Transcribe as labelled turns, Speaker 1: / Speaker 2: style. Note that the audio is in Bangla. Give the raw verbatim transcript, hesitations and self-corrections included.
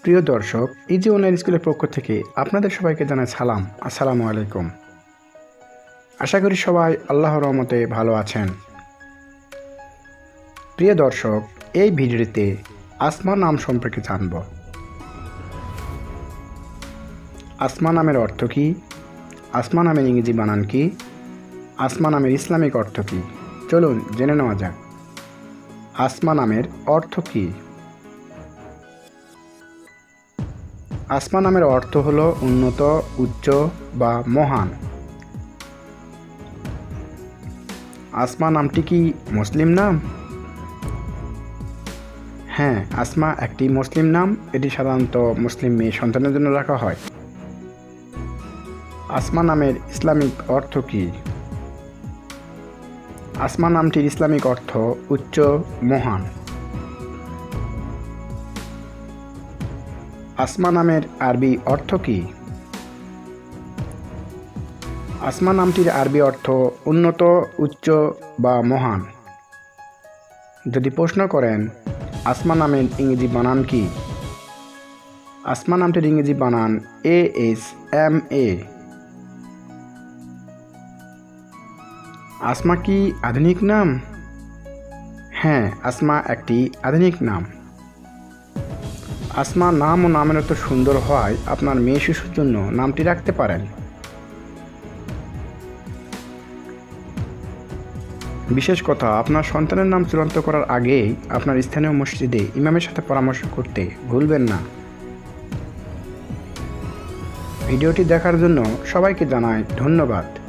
Speaker 1: প্রিয় দর্শক, ইজি অনলাইন স্কুলের পক্ষ থেকে আপনাদের সবাইকে জানাই সালাম। আসসালামু আলাইকুম। আশা করি সবাই আল্লাহর রহমতে ভালো আছেন। প্রিয় দর্শক, এই ভিডিওতে আসমা নাম সম্পর্কে জানব। আসমা নামের অর্থ কী? আসমা নামের ইংরেজি বানান কি? আসমা নামের ইসলামিক অর্থ কী? চলুন জেনে নেওয়া যাক। আসমা নামের অর্থ কী? আসমা নামের অর্থ হল উন্নত, উচ্চ বা মহান। আসমা নামটি কি মুসলিম নাম? হ্যাঁ, আসমা একটি মুসলিম নাম। এটি সাধারণত মুসলিম মেয়ে সন্তানের জন্য রাখা হয়। আসমা নামের ইসলামিক অর্থ কী? আসমা নামটির ইসলামিক অর্থ উচ্চ, মহান। আসমা নামের আরবি অর্থ কী? আসমা নামটির আরবি অর্থ উন্নত, উচ্চ বা মহান। যদি প্রশ্ন করেন আসমা নামের ইংরেজি বানান কি? আসমা নামটির ইংরেজি বানান A S M A. Asma কি আধুনিক নাম? হ্যাঁ, আসমা একটি আধুনিক নাম। আসমা নাম ও নামের অর্থ সুন্দর হওয়ায় আপনার মেয়ে শিশুর জন্য নামটি রাখতে পারেন। বিশেষ কথা, আপনার সন্তানের নাম চূড়ান্ত করার আগেই আপনার স্থানীয় মসজিদে ইমামের সাথে পরামর্শ করতে ভুলবেন না। ভিডিওটি দেখার জন্য সবাইকে জানাই ধন্যবাদ।